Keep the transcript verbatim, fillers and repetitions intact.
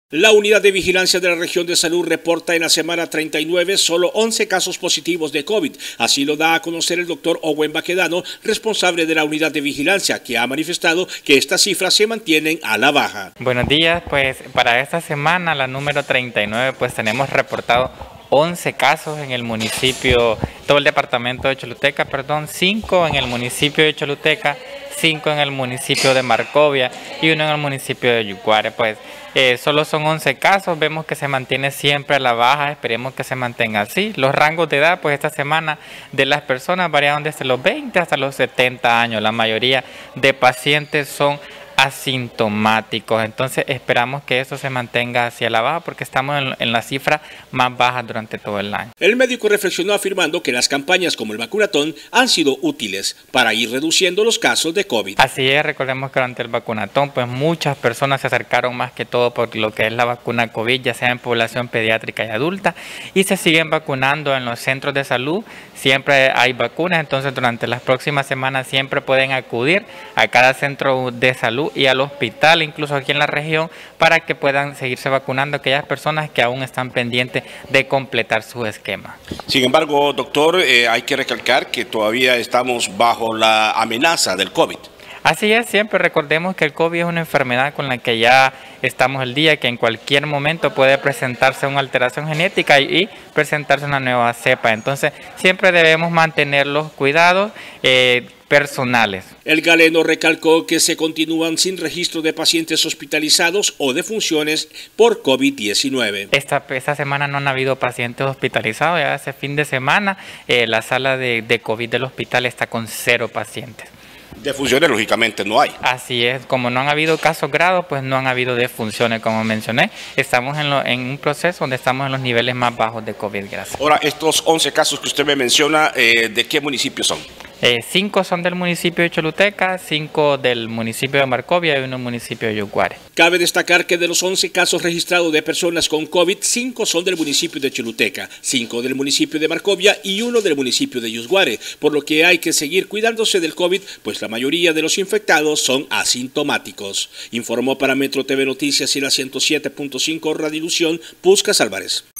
La Unidad de Vigilancia de la Región de Salud reporta en la semana treinta y nueve solo once casos positivos de COVID. Así lo da a conocer el doctor Owen Baquedano, responsable de la Unidad de Vigilancia, que ha manifestado que estas cifras se mantienen a la baja. Buenos días, pues para esta semana, la número treinta y nueve, pues tenemos reportado once casos en el municipio, todo el departamento de Choluteca, perdón, cinco en el municipio de Choluteca, cinco en el municipio de Marcovia y uno en el municipio de Yucuare. Pues eh, solo son once casos, vemos que se mantiene siempre a la baja, esperemos que se mantenga así. Los rangos de edad, pues esta semana de las personas variaron desde los veinte hasta los setenta años, la mayoría de pacientes son asintomáticos, entonces esperamos que eso se mantenga hacia la baja porque estamos en, en la cifra más baja durante todo el año. El médico reflexionó afirmando que las campañas como el vacunatón han sido útiles para ir reduciendo los casos de COVID. Así es, recordemos que durante el vacunatón pues muchas personas se acercaron más que todo por lo que es la vacuna COVID, ya sea en población pediátrica y adulta, y se siguen vacunando en los centros de salud, siempre hay vacunas, entonces durante las próximas semanas siempre pueden acudir a cada centro de salud y al hospital, incluso aquí en la región, para que puedan seguirse vacunando aquellas personas que aún están pendientes de completar su esquema. Sin embargo, doctor, eh, hay que recalcar que todavía estamos bajo la amenaza del COVID. Así es, siempre recordemos que el COVID es una enfermedad con la que ya estamos el día, que en cualquier momento puede presentarse una alteración genética y, y presentarse una nueva cepa. Entonces, siempre debemos mantener los cuidados eh, personales. El galeno recalcó que se continúan sin registro de pacientes hospitalizados o defunciones por COVID diecinueve. Esta, esta semana no han habido pacientes hospitalizados, ya ese fin de semana eh, la sala de, de COVID del hospital está con cero pacientes. Defunciones, lógicamente, no hay. Así es, como no han habido casos graves, pues no han habido defunciones, como mencioné. Estamos en, lo, en un proceso donde estamos en los niveles más bajos de COVID, gracias. Ahora, estos once casos que usted me menciona, eh, ¿de qué municipios son? Eh, cinco son del municipio de Choluteca, cinco del municipio de Marcovia y uno del municipio de Yucuare. Cabe destacar que de los once casos registrados de personas con COVID, cinco son del municipio de Choluteca, cinco del municipio de Marcovia y uno del municipio de Yucuare, por lo que hay que seguir cuidándose del COVID, pues la mayoría de los infectados son asintomáticos. Informó para Metro T V Noticias y la ciento siete punto cinco Radiolución, Puscas Álvarez.